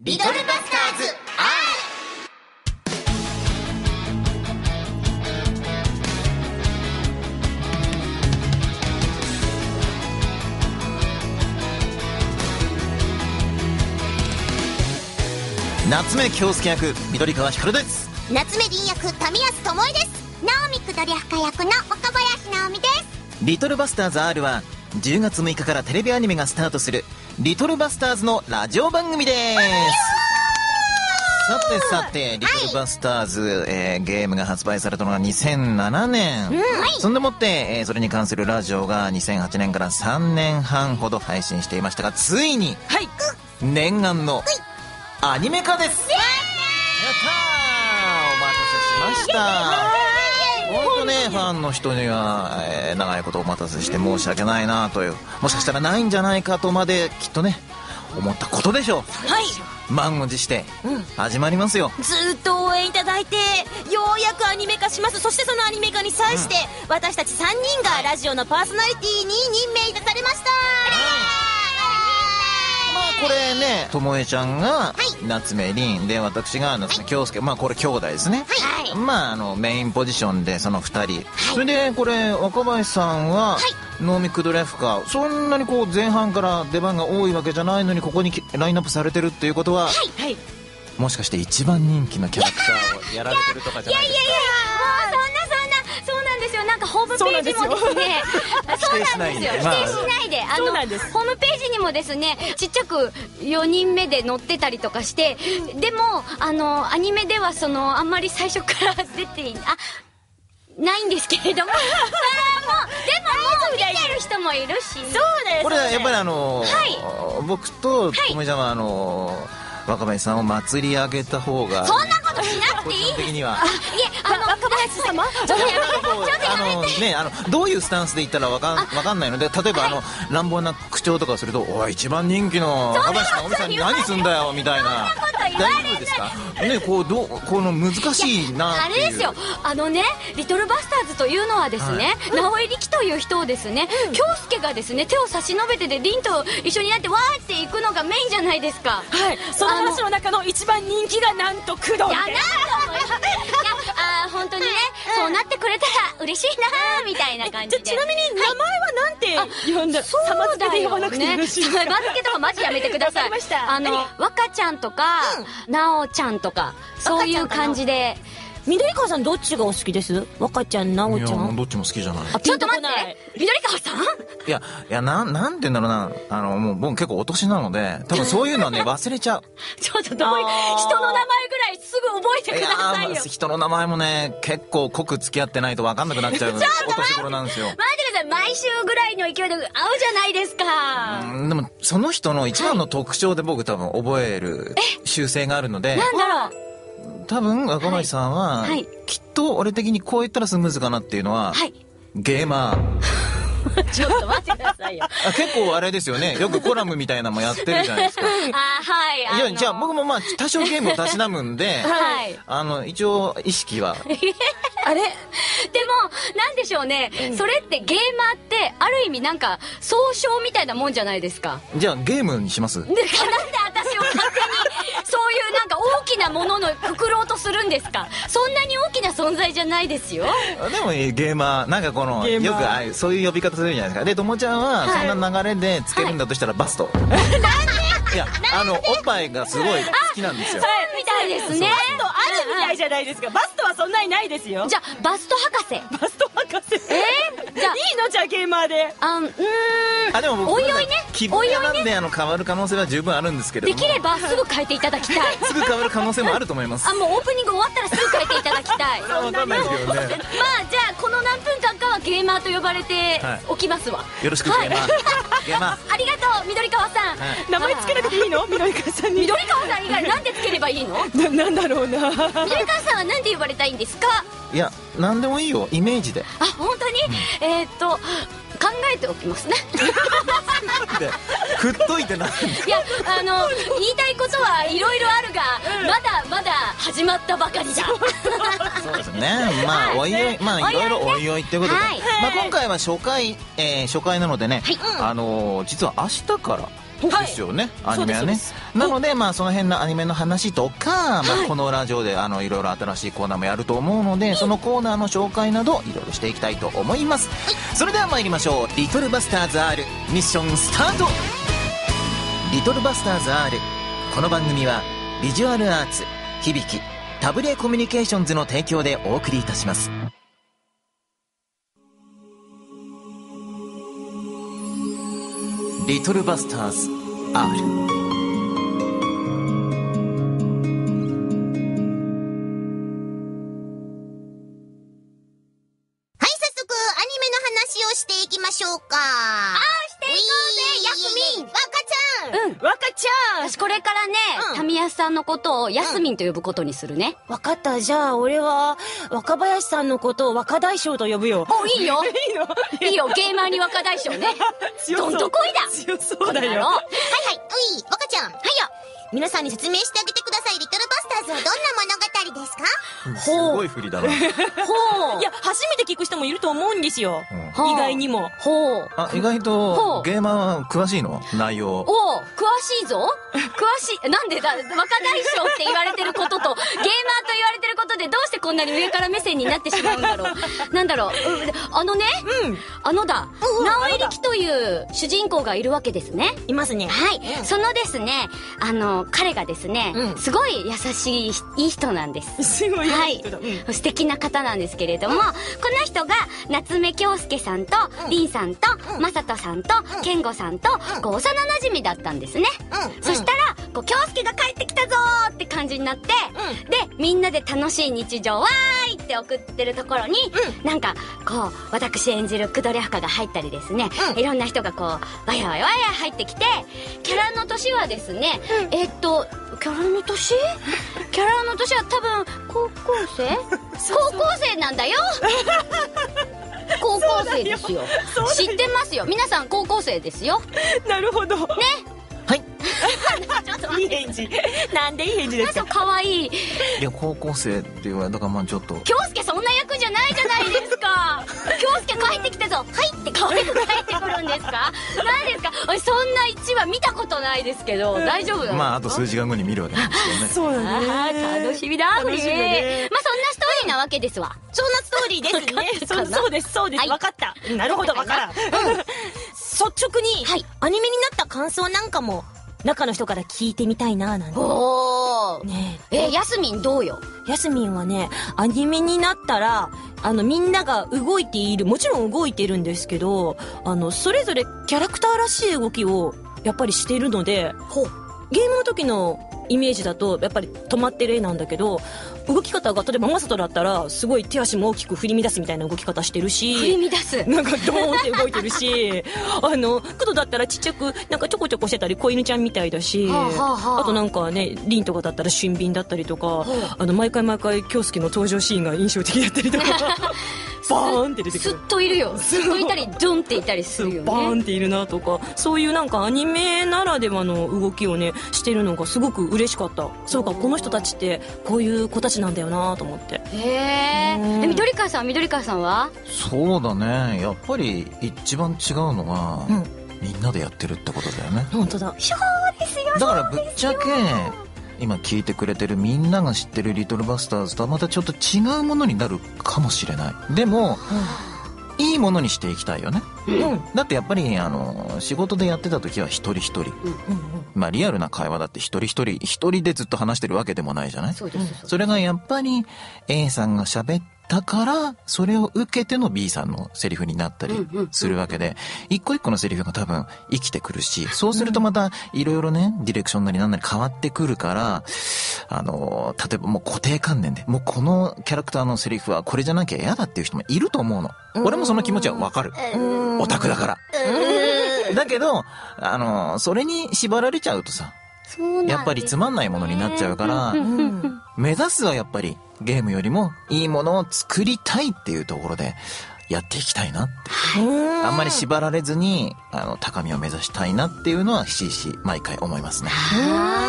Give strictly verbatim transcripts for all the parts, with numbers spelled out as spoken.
リトルバスターズ R。 夏目恭介役緑川光です。 夏目凛役民安智恵です。直美くどりはか役の岡林直美です。 リトルバスターズ R はじゅうがつむいかからテレビアニメがスタートするリトルバスターズのラジオ番組です。さてさて、リトルバスターズ、はい、えー、ゲームが発売されたのがにせんななねん、うん、そんでもって、えー、それに関するラジオがにせんはちねんからさんねんはんほど配信していましたが、ついに、はい、念願のアニメ化です。やったー、お待たせしました。本当ね、ファンの人には、えー、長いことお待たせして申し訳ないなという、もしかしたらないんじゃないかとまできっとね思ったことでしょう。はい、満を持して始まりますよ、 うん、ずっと応援いただいてようやくアニメ化します。そしてそのアニメ化に際して、うん、私たちさんにんがラジオのパーソナリティに任命いたされました。 まあこれね、ともえちゃんが夏目凛で、私が夏目恭介、まあこれ兄弟ですね。はい、まああのメインポジションでそのふたり、はい、それでこれ若林さんは、はい、能見クドレフカ、そんなにこう前半から出番が多いわけじゃないのにここにラインナップされてるっていうことは、はいはい、もしかして一番人気のキャラクターをやられてるとかじゃないですか。いやいやいや、 もうそんなそんなそうなんですよ。なんかホームページもですね、そうなんですよ、否定しないで、あのホームページにもですね、ちっちゃくよにんめで載ってたりとかして、でもあのアニメではそのあんまり最初から出てあないんですけれども、まあ、もうでももう見てる人もいるし、そうです。 これはやっぱりあの、はい、僕とともえちゃんはあの若林さんを祭り上げた方が、 そんなことしなくていい。 個人的には、 あ、いえ、あの若林様、ちょっとやめて、ちょっとやめて。 ね、あのどういうスタンスで言ったらわかんわかんないので、例えば、はい、あの乱暴な口調とかすると、おい一番人気の若林直美さんに何すんだよみたいな。大丈夫ですかね。こうどうこの難しいなっていう。あれですよ、 あのね、リトルバスターズというのはですね、はい、直江力という人をですね、うん、恭介がですね手を差し伸べてで凛と一緒になってわーっていくのがメインじゃないですか。はい、その話の中の一番人気がなんと工藤で、いやなんと思います。いや、あ本当にね、そうなってくれたら嬉しいなーみたいな感じで。ちなみに名前はなんて呼んだ？そうだよね、サマ付けで呼ばなくてよろしいですか？サマ付けとかマジやめてください。あの若ちゃんとかなおちゃんとかそういう感じで。緑川さんどっちがお好きです？若ちゃん、なおちゃん。 いやどっちも好きじゃない。 あ、ちょっと待って、緑川さん。 いやいや、なんなんて言うんだろうな、あのもう僕結構お年なので多分そういうのはね忘れちゃう。 ちょっとどういう人の名前ぐらいすぐ覚えてくださいよ。いや人の名前もね結構濃く付き合ってないと分かんなくなっちゃうお年頃なんですよ。 待ってください、毎週ぐらいの勢いで会うじゃないですか。 うん、でもその人の一番の特徴で僕多分覚える習性があるので、 なんだろう、 多分若林さんは、はいはい、きっと俺的にこう言ったらスムーズかなっていうのは、はい、ゲーマー。 ちょっと待ってくださいよ。 あ、結構あれですよね、よくコラムみたいなのもやってるじゃないですか。あ、 はい、 あのー、いやじゃあ僕もまあ多少ゲームをたしなむんで、はい、あの一応意識はあれでもなんでしょうね、うん、それってゲーマーってある意味なんか総称みたいなもんじゃないですか。 じゃあゲームにします。 でなんで私を勝手にそういうなんか大きなもののくくろうとするんですか。そんなに大きな存在じゃないですよ。 でもゲーマーなんかこのよくあそういう呼び方するじゃないですか。でともちゃんはそんな流れでつけるんだとしたらバスト、はい、なんでいやあのおっぱいがすごい好きなんですよ。 みたいですね。バストあるみたいじゃないですか。バストはそんなにないですよ。じゃあバスト博士。バスト博士。えー、じゃあいいのじゃあゲーマーで。あんうーん。 あでも僕おいおいね。 希望なんであの変わる可能性は十分あるんですけれども。 できればすぐ変えていただきたい。 すぐ変わる可能性もあると思います。 あもうオープニング終わったらすぐ変えていただきたい。 わかんないですけどね。まあじゃあこの何分間かはゲーマーと呼ばれておきますわ。はい、よろしくゲーマー。ゲーマー。 ありがとう緑川さん。はい、名前つけなくていいの？緑川さんに。緑川さん以外なんでつければいいの？な、なんだろうな。緑川さんはなんで呼ばれたいんですか？ いやなんでもいいよ、イメージで。 あ本当に、うん、えー、っと考えておきますね。 振っといてなんで。 いやあの言いたいことはいろいろあるが、うん、まだまだ始まったばかりだ。 そうですね。まあおいおい、まあいろいろおいおいってことで、はい、まあ今回は初回、えー、初回なのでね、はい、あのー、実は明日からですよね、アニメはね。なのでまあその辺のアニメの話とか、まあ、このラジオであのいろいろ新しいコーナーもやると思うので、そのコーナーの紹介などいろいろしていきたいと思います。それでは参りましょう。リトルバスターズ R ミッションスタート。リトルバスターズ R、 この番組はビジュアルアーツ、響き、タブレコミュニケーションズの提供でお送りいたします。リトルバスターズ R。 はい、早速アニメの話をしていきましょうか。 あー、していこうぜ、ヤスミン。 若ちゃん。 うん、若ちゃん。私これからね、 うん、 タミヤさんのことをヤスミンと呼ぶことにするね。 わかった。じゃあ俺は若林さんのことを若大将と呼ぶよ。 お、いいよ。いいのいいよ、ゲーマーに若大将ね。どんとこいだ。 強そうだよ。はいはい。 うい、若ちゃん。はいよ。皆さんに説明してあげてください。リトルバスターズはどんな物語ですか？ すごい振りだな。 ほう。いや、初めて聞く人もいると思うんですよ。 うん、 意外にも。 ほう。 あ、意外とゲーマーは詳しいの？内容。 おう、詳しいぞ。詳しい。なんでだ、若大将って言われてることと、ゲーマーと言われてることでどうしてこんなに上から目線になってしまうんだろう。なんだろう。あのね、うん、あのだ、直江力という主人公がいるわけですね。 いますね。 はい。うん、そのですね、あの、彼がですね、うん、すごい優しい、いい人なんです。 すごいはい、うん、素敵な方なんですけれども、うん、この人が夏目恭介さんと、うん、凛さんと、うん、正人さんと、うん、健吾さんと、うん、こう幼馴染だったんですね。うん、そしたら、こう恭介が帰ってきたぞーって感じになって、うん、でみんなで楽しい日常わーいって送ってるところに、うん、なんかこう私演じるクドリャフカが入ったりですね、うん、いろんな人がこうわやわやわや入ってきて、キャラの年はですね、うん、えー、っとキャラの年キャラの年は多分高校生高校生なんだよ高校生ですよ。知ってますよ、皆さん高校生ですよ。 なるほどね。 はい。 ちょっといい返事。なんでいい返事ですか？ かわいい。 いや、高校生って言われたから、まあちょっと。 京介そんな役じゃないじゃないですか。京介帰ってきたぞ。はいって可愛く帰ってくるんですか？何ですか？私そんないちわ見たことないですけど、大丈夫だ。 まああと数時間後に見るわけなんですよね。 そうだね。 楽しみだ。楽しみだね。まあそんなストーリーなわけですわ。 そんなストーリーですね。そうですそうです。わかった。なるほど、わからん。率直にアニメになった感想なんかも中の人から聞いてみたいななんて。 おー。ねえ。え、ヤスミンどうよ？ ヤスミンはね、アニメになったら、あの、みんなが動いている、もちろん動いてるんですけど、あの、それぞれキャラクターらしい動きを、やっぱりしているので、ほう。ゲームの時のイメージだと、やっぱり止まってる絵なんだけど、動き方が、例えばマサトだったら、すごい手足も大きく振り乱すみたいな動き方してるし、 振り乱すなんかドーンって動いてるし、あの、クドだったらちっちゃく、なんかちょこちょこしてたり、子犬ちゃんみたいだし、はあはあ、あとなんかね、リンとかだったら俊敏だったりとか、はあ、あの、毎回毎回、京介の登場シーンが印象的だったりとか、バーンって出てくる。 すっといるよ。すっといたり、ドンっていたりするよね。 バーンっているなとか、そういうなんかアニメならではの動きをね、してるのがすごく嬉しかった。そうか、この人たちってこういう子たちなんだよなと思って。 へえ。緑川さん、緑川さんは？ そうだね。やっぱり一番違うのは、うん、みんなでやってるってことだよね。 本当だ。 そうですよ。 だからぶっちゃけ、今聞いてくれてるみんなが知ってるリトルバスターズとはまたちょっと違うものになるかもしれない。でも、うん、いいものにしていきたいよね。うん、だってやっぱりあの仕事でやってた時は一人一人、うん、まあリアルな会話だって一人一人一人でずっと話してるわけでもないじゃない。 そうです。 それがやっぱり A さんが喋ったからそれを受けての B さんのセリフになったりするわけで、一個一個のセリフが多分生きてくるし、そうするとまたいろいろねディレクションなりなんなり変わってくるから、あの例えばもう固定観念でもうこのキャラクターのセリフはこれじゃなきゃ嫌だっていう人もいると思うの。俺もその気持ちはわかる。オタクだから。だけど、あの、それに縛られちゃうとさ、やっぱりつまんないものになっちゃうから、目指すはやっぱりゲームよりもいいものを作りたいっていうところでやっていきたいなって。あんまり縛られずに、あの、高みを目指したいなっていうのはひしひし毎回思いますね。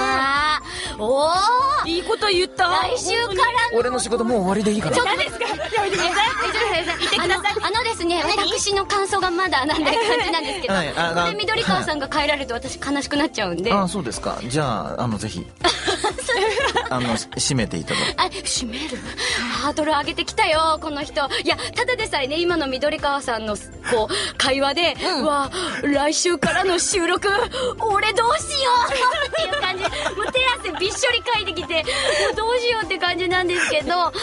た。おー、 いいこと言った。 来週からの俺の仕事もう終わりでいいかな。 何ですか？やめてください。言ってください。 あのですね、私の感想がまだなんだ感じなんですけど、 はい、あこれ緑川さんが帰られると私悲しくなっちゃうんで。 ああ、そうですか。じゃあ、あの、ぜひ。あの、閉めていただいて。 あ、閉める。ハードル上げてきたよ、この人。いや、ただでさえね、今の緑川さんの、こう、会話で、うん、わ、来週からの収録、俺どうしようっていう感じ。もう手汗びっしょりかいてきて、もうどうしようって感じなんですけど、はい、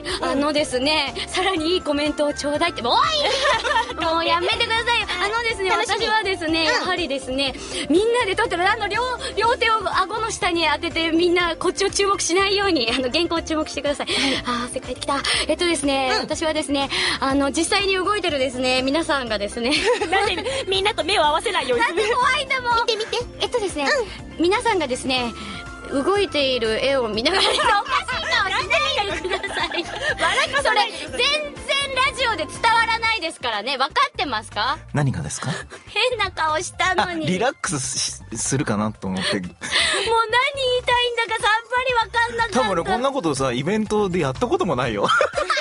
あのですね、さらにいいコメントをちょうだいって、おいもうやめてくださいよ。あのですね、私はですね、やはりですね、みんなで撮ってる、あの、両、両手を顎の下に当てて、みんなこっちを注目しないように、あの、原稿を注目してください。あー、汗かいてきた。えっとですね、うん、私はですね、あの、実際に動いてるですね、皆さんがですね、 なんでみんなと目を合わせないように。 なんで怖いんだもん。 見て見て。 えっとですね、うん、皆さんがですね、動いている絵を見ながら、おかしい顔しないでください。それ、全然ラジオで伝わらないですからね。分かってますか？ 何がですか？ 変な顔したのに。 リラックスするかなと思って。もう何言いたいんだかさっぱり分かんなかった。 多分俺こんなことさ、イベントでやったこともないよ。 あ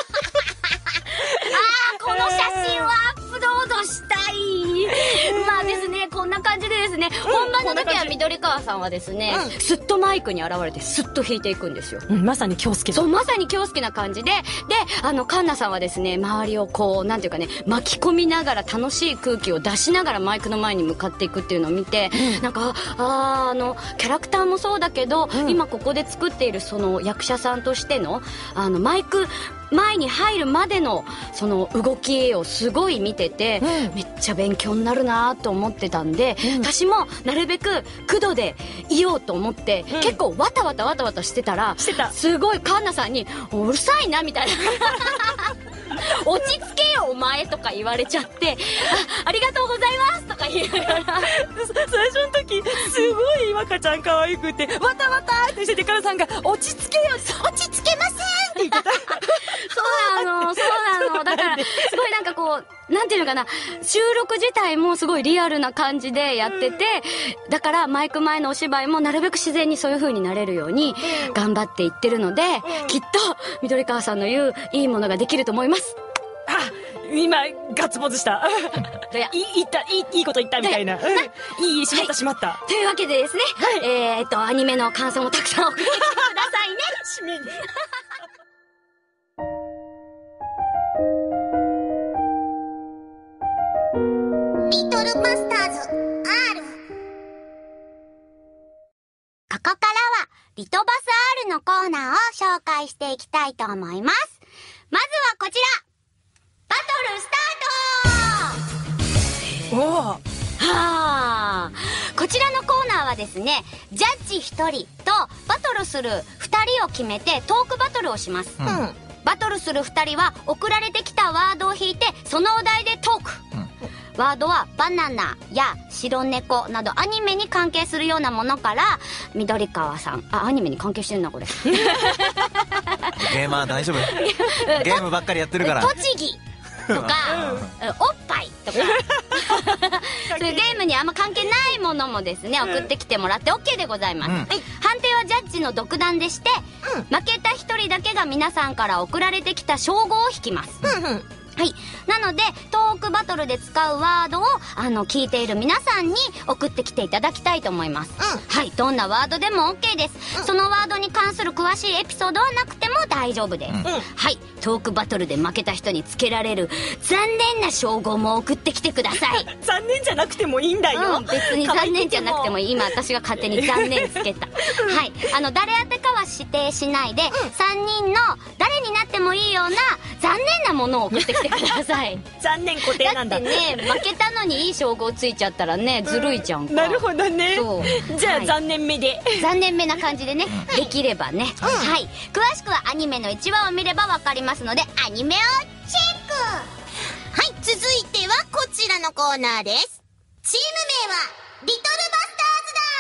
ー、この写真はアップロードしたい。まあですね、こんな感じでですね、うん、本番の時は緑川さんはですね、うん、スッとマイクに現れてスッと弾いていくんですよ。 うん、まさに京介だ。 そう、まさに京介な感じで、で、あの、カンナさんはですね、周りをこう、なんていうかね、巻き込みながら楽しい空気を出しながらマイクの前に向かっていくっていうのを見て、うん、なんか、あー、あの、キャラクターもそうだけど、うん、今ここで作っているその役者さんとしての、あの、マイク、前に入るまでのその動きをすごい見てて、うん、めっちゃ勉強になるなと思ってたんで、うん、私もなるべく工藤でいようと思って、うん、結構わたわたわたわたしてたらしてたすごいカンナさんにうるさいなみたいな落ち着けよお前とか言われちゃって、あ、ありがとうございますとか言いながら最初の時すごい若ちゃん可愛くてわたわたってしてて、カナさんが落ち着けよ、 落ち着けませんって言ってたそうなの、そうなの。だから、すごいなんかこう、なんていうのかな、収録自体もすごいリアルな感じでやってて、うん、だからマイク前のお芝居もなるべく自然にそういう風になれるように頑張っていってるので、うん、きっと緑川さんの言ういいものができると思います。 あ、今ガッツポーズしたいい言ったいいいいこと言ったみたいな、うん、いいしまったしまった、 はい、というわけでですね、はい、えー、っとアニメの感想もたくさん送ってきてくださいね締めにリトルバスターズ アール。 ここからはリトバス アール のコーナーを紹介していきたいと思います。まずはこちら、バトルスタート。 おー、はあ、こちらのコーナーはですね、ジャッジひとりとバトルするふたりを決めてトークバトルをします、うん、バトルするふたりは送られてきたワードを引いてそのお題でトーク、うん、ワードはバナナや白猫などアニメに関係するようなものから、緑川さん、あ、アニメに関係してるなこれゲーマー大丈夫ゲームばっかりやってるから栃木とか、うん、おっぱいとかそういうゲームにあんま関係ないものもですね、送ってきてもらって OK でございます、うん、判定はジャッジの独断でして、うん、負けたひとりだけが皆さんから送られてきた称号を引きます、うんうん、はい。なので、トークバトルで使うワードを、あの、聞いている皆さんに送ってきていただきたいと思います。うん、はい。どんなワードでも OK です、うん。そのワードに関する詳しいエピソードはなくても大丈夫です。うん、はい。トークバトルで負けた人につけられる残念な称号も送ってきてください。 残念じゃなくてもいいんだよ。 うん、別に残念じゃなくてもいい。今私が勝手に残念つけた。はい。あの、誰宛てかは指定しないで、うん、さんにんの誰になってもいいような残念なものを送ってきてください。 残念固定なんだ。 だってね、負けたのにいい称号ついちゃったらね、ずるいじゃんか。 なるほどね。 そう。 じゃあ、はい、残念めで。 残念めな感じでね、できればね、うん。はい。詳しくはアニメのいちわを見ればわかりますので、アニメをチェック。はい、続いてはこちらのコーナーです。チーム名は、リトルバスターズだ。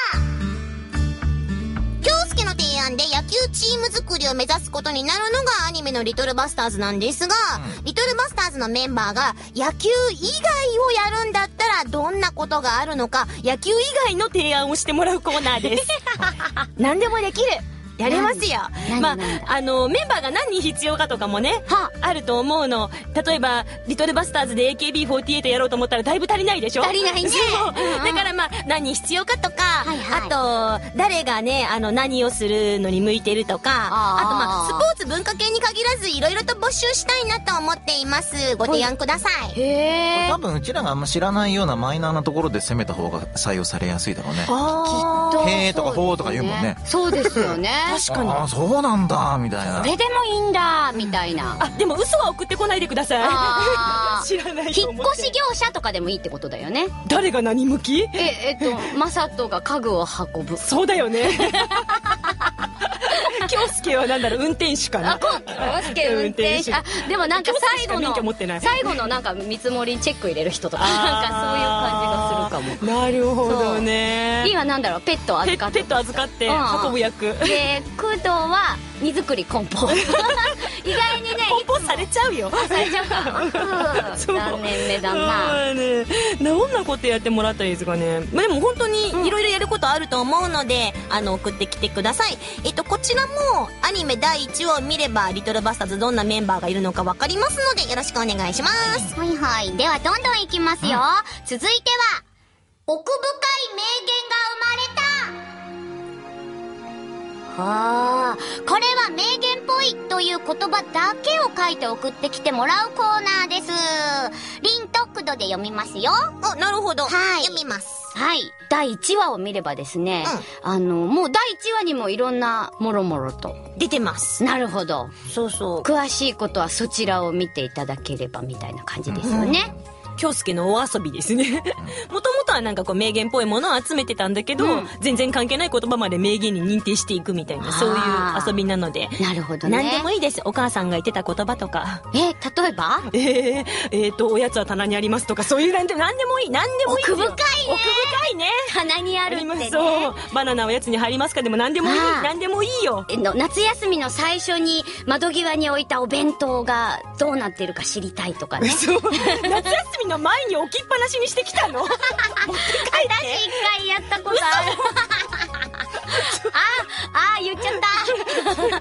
京介の提案で野球チーム作りを目指すことになるのがアニメのリトルバスターズなんですが、うん、リトルバスターズのメンバーが野球以外をやるんだったらどんなことがあるのか、野球以外の提案をしてもらうコーナーです。何でもできる。やれますよ。まあ、あの、メンバーが何人必要かとかもね、あると思うの。例えば、リトルバスターズで エーケービーフォーティーエイト やろうと思ったらだいぶ足りないでしょ？ 足りないね。 そう。だからまあ、何人必要かとか、あと、誰がね、あの、何をするのに向いてるとか、あとまあ、スポーツ文化系に限らず、いろいろと募集したいなと思っています。ご提案ください。 へ多分うちらがあんま知らないようなマイナーなところで攻めた方が採用されやすいだろうね。 あへーとかほーとか言うもんね。 そうですよね。 確かに。 ああ、そうなんだ、みたいな。 これでもいいんだ、みたいな。 あ、でも嘘は送ってこないでください。知らないと引っ思って。 越し業者とかでもいいってことだよね。 誰が何向き？ え、えっと、マサトが家具を運ぶ。 そうだよね。京介はなんだろう、運転手かな。 あ、こう、京介運転手。あ、でもなんか最後の、最後のなんか見積もりチェック入れる人とか、なんかそういう感じがするかも。 なるほどね。 今なんだろう、ペット預かって。 ペット預かって運ぶ役。 で、工藤は荷造り梱包。意外にね、 梱包されちゃうよ。 されちゃうか。残念目だな。 ね、どんなことやってもらったらいいですかね。まあ、でも本当にいろいろやることあると思うので、あの、送ってきてください。えっと、こちらもアニメだいいちわを見れば、リトルバスターズどんなメンバーがいるのかわかりますので、よろしくお願いします。 はいはい。では、どんどんいきますよ。うん、続いては、奥深い名言が生まれた。はあ、これは名言っぽいという言葉だけを書いて送ってきてもらうコーナーです。リントックドで読みますよ。 あ、なるほど。 はい。 読みます。 はい。だいいちわを見ればですね、うん、あの、もうだいいちわにもいろんなもろもろと出てます。 なるほど。 そうそう。 詳しいことはそちらを見ていただければみたいな感じですよね。うん、 京介のお遊びですね。もともとはなんかこう名言っぽいものを集めてたんだけど、うん、全然関係ない言葉まで名言に認定していくみたいな、そういう遊びなので。 なるほどね。 何でもいいです。お母さんが言ってた言葉とか。 え、例えばえー、えーと、おやつは棚にありますとか、そういうなんで何でもいい。何でもいい。 奥深いね。 奥深いね。 棚にあるってね。 そう。バナナおやつに入りますかでも何でもいい。何でもいいよ。 の夏休みの最初に窓際に置いたお弁当がどうなってるか知りたいとかね。 そう。夏休みの前に置きっぱなしにしてきたの。持って帰って。 私一回やったことある。あ、あ、言っちゃった。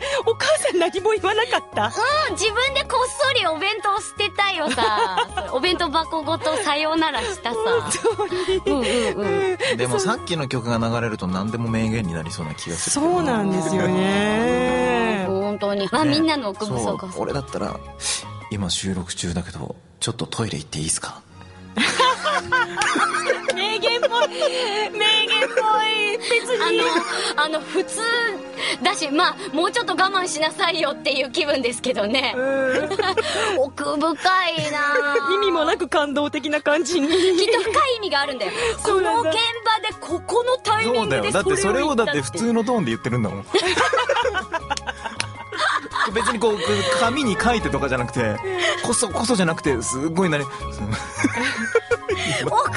お母さん何も言わなかった？ うん、自分でこっそりお弁当捨てたよさ。お弁当箱ごとさようならしたさ。 うんうんうん。でもさっきの曲が流れると何でも名言になりそうな気がする。 そうなんですよね。 本当に。まあ、みんなの奥深さ。 俺だったら、今収録中だけど、ちょっとトイレ行っていいですか？ 名言っぽい名言っぽい。別にあのあの普通だし、まあもうちょっと我慢しなさいよっていう気分ですけどね。奥深いな。 意味もなく感動的な感じに。 きっと深い意味があるんだよ。この現場でここのタイミングでそれを言ったって。 そうだよ。だってそれをだって普通のトーンで言ってるんだもん。別にこう紙に書いてとかじゃなくて、こそこそじゃなくて、すごいなね。 奥深い。なんか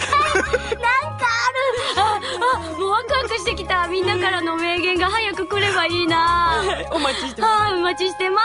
ある。あ、あ、もうワクワクしてきた。みんなからの名言が早く来ればいいな。 お待ちしてます。 はい、お待ちしてます。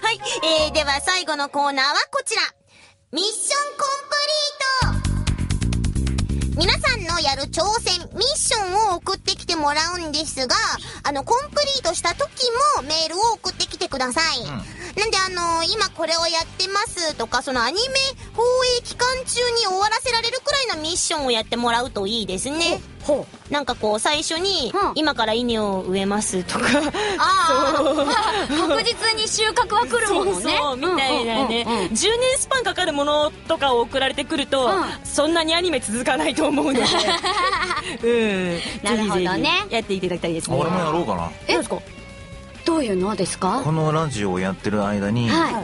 はい、えー、では最後のコーナーはこちら。ミッションコンプリート。皆さんのやる挑戦、ミッションを送ってきてもらうんですが、あの、コンプリートした時もメールを送ってきてください。うん、なんであのー、今これをやってますとか、そのアニメ放映期間中に終わらせられるくらいのミッションをやってもらうといいですね。ほう。なんかこう、最初に、うん、今から稲を植えますとか。 ああ、確実に収穫は来るものね。 そうそう、みたいなね、うんうんうん。じゅうねんスパンかかるものとかを送られてくると、うん、そんなにアニメ続かないと思うので。 うん。なるほどね。 やっていただきたいですね。 俺もやろうかな。 え、ですか？どういうのですか？ このラジオをやってる間に、はい、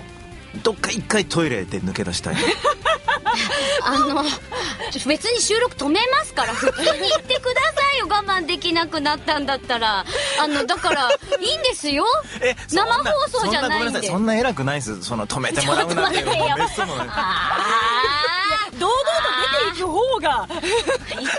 どっか一回トイレで抜け出したい。 あの別に収録止めますから普通に言ってくださいよ。我慢できなくなったんだったら。あのだからいいんですよ。 え、 生放送じゃないんで。 そんな偉くないです。その止めてもらうなんて。堂々と出ていく方が言ってやっ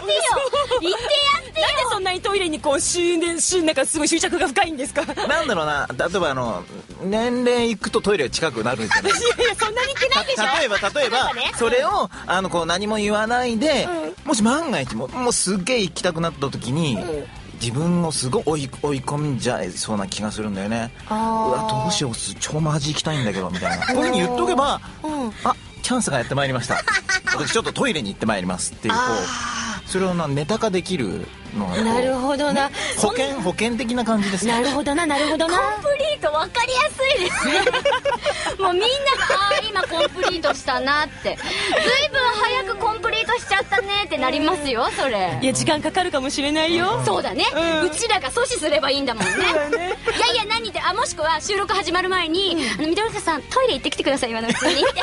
言ってやってよ。 なんでそんなにトイレにこう執念執なんかすごい執着が深いんですか？ なんだろうな、例えばあの年齢いくとトイレが近くなるんじゃないですか。 いやいやそんなに言ってないでしょ。 例えば例えば、それをあのこう何も言わないで、もし万が一ももうすっげえ行きたくなった時に、自分をすごい追い追い込んじゃいそうな気がするんだよね。うわどうしよう、超マジ行きたいんだけどみたいな、こういうふうに言っとけば、あチャンスがやってまいりました、私ちょっとトイレに行ってまいりますっていう、こうそれをなネタ化できるのがなるほどな、 保険保険的な感じですね。 なるほどななるほどな。 コンプリート分かりやすいですね。もうみんながあー今コンプリートしたなって、ずいぶん早くコンプリートしちゃったねってなりますよそれ。 いや時間かかるかもしれないよ。 そうだね、 うんうちらが阻止すればいいんだもんね。いやいや何って、あもしくは収録始まる前に、うん、あの緑川さんトイレ行ってきてください今のうちにって。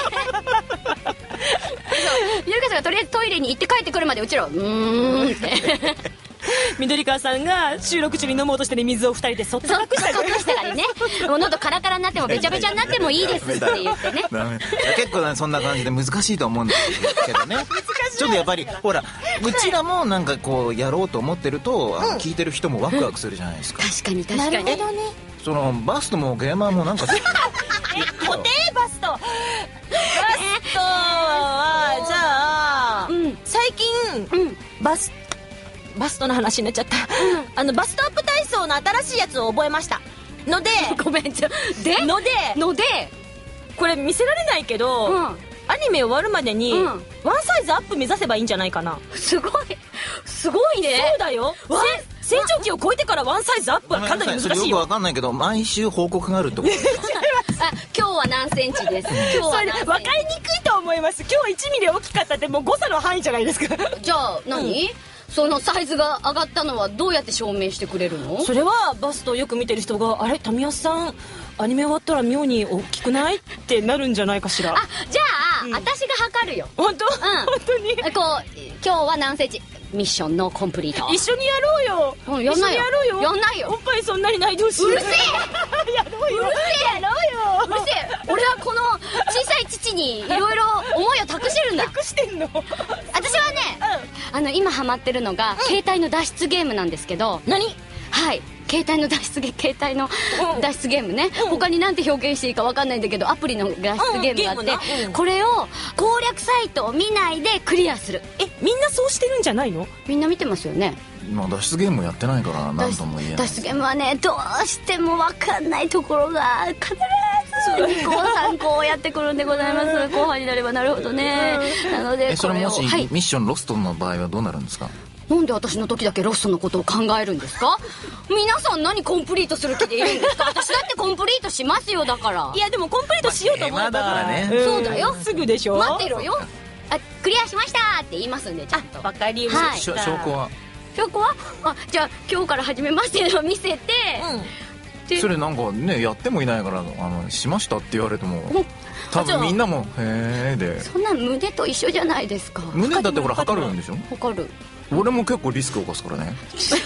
緑川さんがとりあえずトイレに行って帰ってくるまでうちらはうーんって緑川さんが収録中に飲もうとしてる水を二人でそっと隠した隠してたりね、もう喉カラカラになってもべちゃべちゃになってもいいですって言ってね。 ダメ結構ねそんな感じで難しいと思うんですけどね。ちょっとやっぱりほらうちらもなんかこうやろうと思ってると、あの聞いてる人もワクワクするじゃないですか。 確かに確かに。 なるほどね。 そのバストもゲーマーもなんかえ固定バストバストはじゃあ、 うん、 最近、 うん、 バスバストの話になっちゃった、うん、あのバストアップ体操の新しいやつを覚えましたのでごめんちょでのでのでこれ見せられないけど、うん、アニメ終わるまでに、うん、ワンサイズアップ目指せばいいんじゃないかな。 すごいすごいね。 そうだよ、成長期を超えてからワンサイズアップはかなり難しいよ。 それよくわかんないけど毎週報告があるってことですか？ あ今日は何センチです、今日は何センチ。 分かりにくいと思います。今日はいちミリ大きかったってもう誤差の範囲じゃないですか。 じゃあ何、うん、そのサイズが上がったのはどうやって証明してくれるの？ それはバストをよく見てる人があれ民安さんアニメ終わったら妙に大きくないってなるんじゃないかしら。 あじゃあ、うん、私が測るよ。 本当？うん本当にこう今日は何センチミッションのコンプリート。 一緒にやろうよ、 うん、やんないよ。 一緒にやろうよ。 やんないよ。 おっぱいそんなにないどうしよう。 うるせえやろうよ。 うるせえやろうよ。 うるせえ。俺はこの小さい父にいろいろ思いを託してるんだ。 託してんの？ 私はね、うん、あの今ハマってるのが、うん、携帯の脱出ゲームなんですけど。 何？ はい携帯の脱出ゲ携帯の脱出ゲームね、うん、他に何て表現していいか分かんないんだけどアプリの脱出ゲームがあって、うん、これを攻略サイトを見ないでクリアする。 えみんなそうしてるんじゃないの？ みんな見てますよね。 今脱出ゲームやってないから何とも言えない。 脱出ゲームはねどうしても分かんないところが必ずにこう参考をやってくるんでございます。後半になればなるほどね。なのでこれをそれもし、 はい、 ミッションロストの場合はどうなるんですか？ なんで私の時だけロストのことを考えるんですか？皆さん何コンプリートする気でいるんですか？私だってコンプリートしますよ。だからいやでもコンプリートしようと思えば、 まあ、だからね、 うん、そうだよ。 すぐでしょ。 待ってろよ。あクリアしましたって言いますんでちゃんと。 わかりました、はい、 証拠は証拠はあじゃあ今日から始めますっていうのを見せて、 うん、それなんかねやってもいないからあのしましたって言われても多分みんなもへえでそんな胸と一緒じゃないですか。 胸だってほら測るんでしょ。 測る。 俺も結構リスクを冒すからね。 そう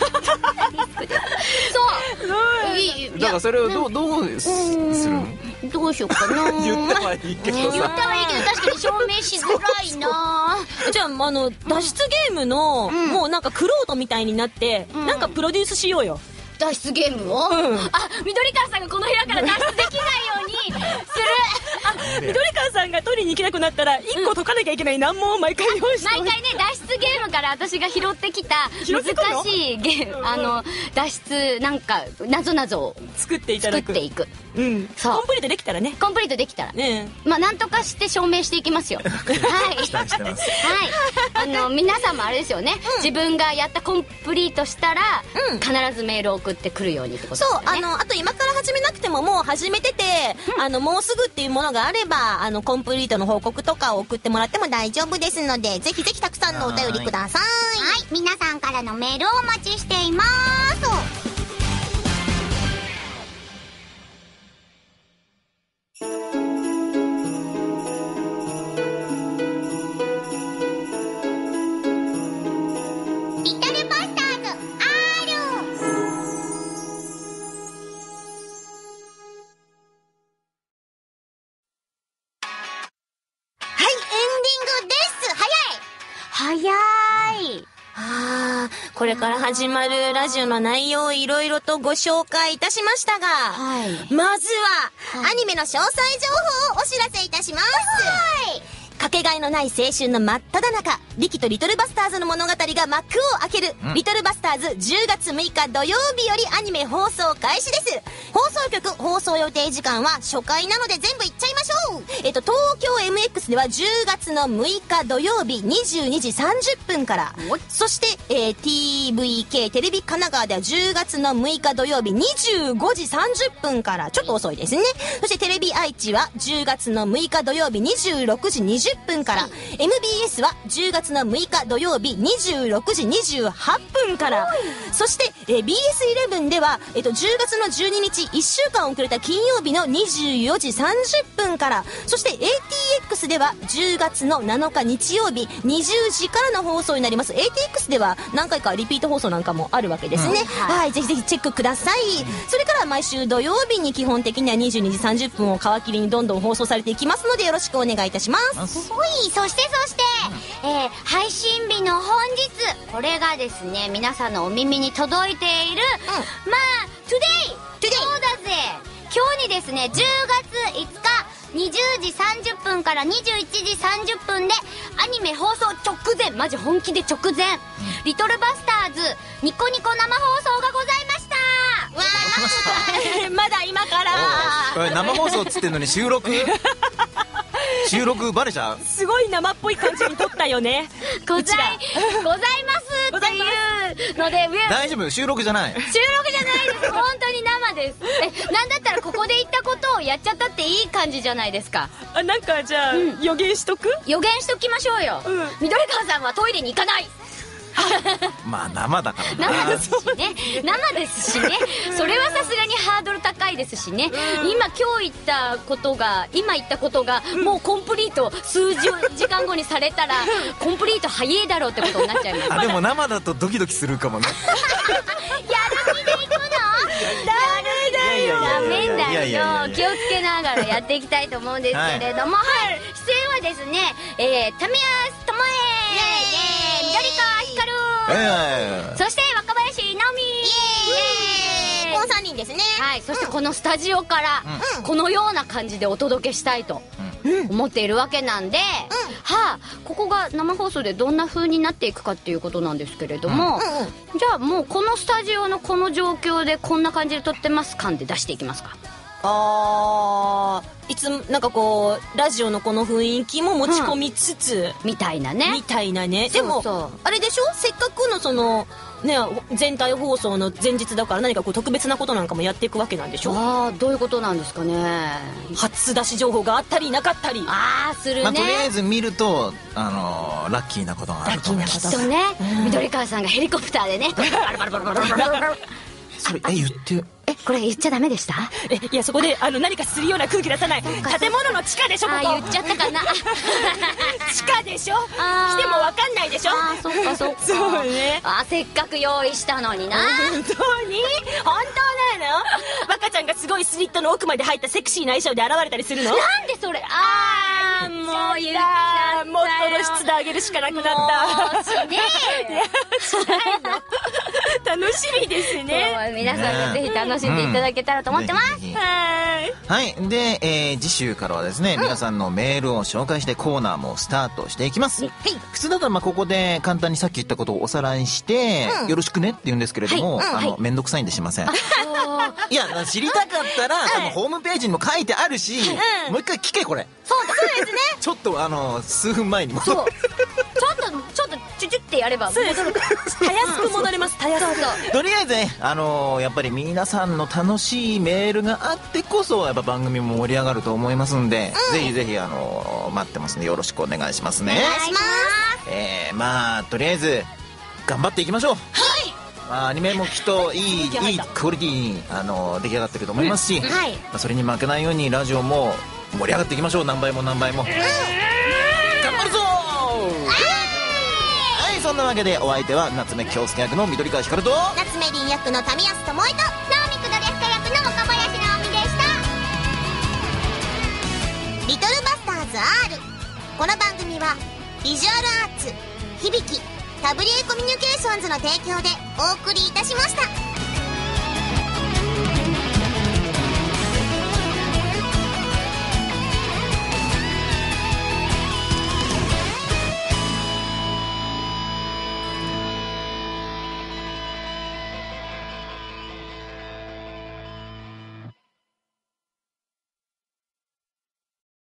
いいだからそれをどうどうするの？ どうしようかな。 言ったはいいけどさ、 言ったはいいけど確かに証明しづらいな。 じゃああの脱出ゲームの、うん、もうなんかクロートみたいになって、うん、なんかプロデュースしようよ脱出ゲームを、うん、あ緑川さんがこの部屋から脱出できないようにする。 あ緑川さんが取りに行けなくなったらいっこ解かなきゃいけない難問を毎回用意して毎回ね脱出ゲームから私が拾ってきた難しいゲームあの脱出なんかなぞなぞを作っていただく作っていく。 うん、そうコンプリートできたらね。 コンプリートできたらね、まあなんとかして証明していきますよ。はい期待してます。 はいあの皆さんもあれですよね、うん、自分がやったコンプリートしたら、うん、必ずメールを送ってくるようにってことですよね。 そうあのあと今から始めなくてももう始めてて、うん、あのもうすぐっていうものがあればあのコンプリートの報告とかを送ってもらっても大丈夫ですのでぜひぜひたくさんのお便りください。 はい皆さんからのメールをお待ちしています。早いあー、これから始まるラジオの内容をいろいろとご紹介いたしましたが、 はい、 まずは、 はい、アニメの詳細情報をお知らせいたします。はいかけがえのない青春の真っ只中、リキとリトルバスターズの物語が幕を開ける、うん、リトルバスターズじゅうがつむいか土曜日よりアニメ放送開始です。放送局放送予定時間は初回なので全部いっちゃいましょう。えっと東京 エムエックス ではじゅうがつのむいか土曜日にじゅうにじさんじゅっぷんから、そして、えー、ティーブイケー テレビ神奈川ではじゅうがつのむいか土曜日にじゅうごじさんじゅっぷんから、ちょっと遅いですね。そしてテレビ愛知はじゅうがつのむいか土曜日にじゅうろくじにじゅっぷんから、エムビーエス はじゅうがつのむいか土曜日にじゅうろくじにじゅうはっぷんから、そして、えー、ビーエスイレブン では、えっと、じゅうがつのじゅうににちいっしゅうかん遅れた金曜日のにじゅうよじさんじゅっぷんから、そして エーティーエックス ではじゅうがつのなのか日曜日にじゅうじからの放送になります。 エーティーエックス では何回かリピート放送なんかもあるわけですね、うん、はい、ぜひぜひチェックください、うん、それから毎週土曜日に基本的にはにじゅうにじさんじゅっぷんを皮切りにどんどん放送されていきますのでよろしくお願いいたします。 ほい、そしてそして、うん、えー、配信日の本日、これがですね皆さんのお耳に届いている、うん、まあトゥデイトゥデイそうだぜ、今日にですねじゅうがついつかにじゅうじさんじゅっぷんからにじゅういちじさんじゅっぷんでアニメ放送直前、マジ本気で直前、うん、リトルバスターズニコニコ生放送がございました。わーまだ今から生放送っつってんのに収録収録バレちゃう。 すごい生っぽい感じに撮ったよねございございますっていうので、 大丈夫、収録じゃない、 収録じゃないです、本当に生です。え、なんだったらここで言ったことをやっちゃったっていい感じじゃないですか。 あ、なんかじゃあ、うん、予言しとく予言しときましょうよ、うん、緑川さんはトイレに行かないまあ生だからな、生ですしね、生ですしね、それはさすがにハードル高いですしね、うん、今今日言ったことが今言ったことが、うん、もうコンプリート数十時間後にされたらコンプリート早いだろうってことになっちゃいます。 あ、でも生だとドキドキするかもねやる気でいくのダメだよ、気をつけながらやっていきたいと思うんですけれども、はい、はい、出演はですね、えー、タミヤストモエ、緑川ひかる、えー、そして若林直美、イエーイ、このさんにんですね。はい、そしてこのスタジオから、うん、このような感じでお届けしたいと思っているわけなんで、うん、はあ、ここが生放送でどんな風になっていくかっていうことなんですけれども、うんうん、じゃあもうこのスタジオのこの状況でこんな感じで撮ってます感で出していきますか。 あー、いつなんかこうラジオのこの雰囲気も持ち込みつつ、 うん、みたいなねみたいなね。でもそうそう、あれでしょ、せっかくのそのね、全体放送の前日だから何かこう特別なことなんかもやっていくわけなんでしょ。 ああ、どういうことなんですかね。 初出し情報があったりなかったり、 ああ、するね、 まあ、とりあえず見ると、あのー、ラッキーなことがあると思います。 きっとね、うん、緑川さんがヘリコプターでねバルバルバルバルバルバルバルそれ、え、言ってえ、これ言っちゃダメでした？ え、いや、そこであの何かするような空気出さない。建物の地下でしょ、ここ。 あ、言っちゃったかな地下でしょ、来ても分かんないでしょ。 あ、そっかそっかそうね。 あ、せっかく用意したのにな。 本当に本当なの？若ちゃんがすごいスリットの奥まで入ったセクシーな衣装で現れたりするの？ なんでそれ。あー、もう言っちゃった。 もっと露出であげるしかなくなった。 もうしねえよ。 しないの。楽しみですね。 皆さんにぜひ楽しんでいただけたらと思ってます。 はい。 はい。で、えー、次週からはですね、うん、皆さんのメールを紹介してコーナーもスタートしていきます。はい。普通だったらまあここで簡単にさっき言ったことをおさらいして、うん、よろしくねって言うんですけれども、はい、うん、あの、はい、めんどくさいんでしません。いや、知りたかったら、多分ホームページにも書いてあるし、うん、もう一回聞け、これ。 そうだ、そうですね。 ちょっとあの、数分前にも。そう。 ちょっと、ちょっと、チュチュってやれば戻るから。 たやすく戻れます、たやすく。とりあえずね、あのー、やっぱり皆さんの楽しいメールがあってこそ、やっぱ番組も盛り上がると思いますんで、うん、ぜひぜひ、あのー、待ってますんで、よろしくお願いしますね。 お願いします。 えー、まあ、とりあえず、頑張っていきましょう。はい。まあ、アニメもきっといい、いいクオリティに、あのー、出来上がってると思いますし、うん、はい。まあ、それに負けないように、ラジオも盛り上がっていきましょう。何倍も何倍も。うん、頑張るぞー。そんなわけでお相手は夏目恭介役の緑川光と夏目凛役の民安智恵と直美久典役の岡林直美でした。リトルバスターズ アール、 この番組はビジュアルアーツ響き、 タブリエコミュニケーションズの提供でお送りいたしました。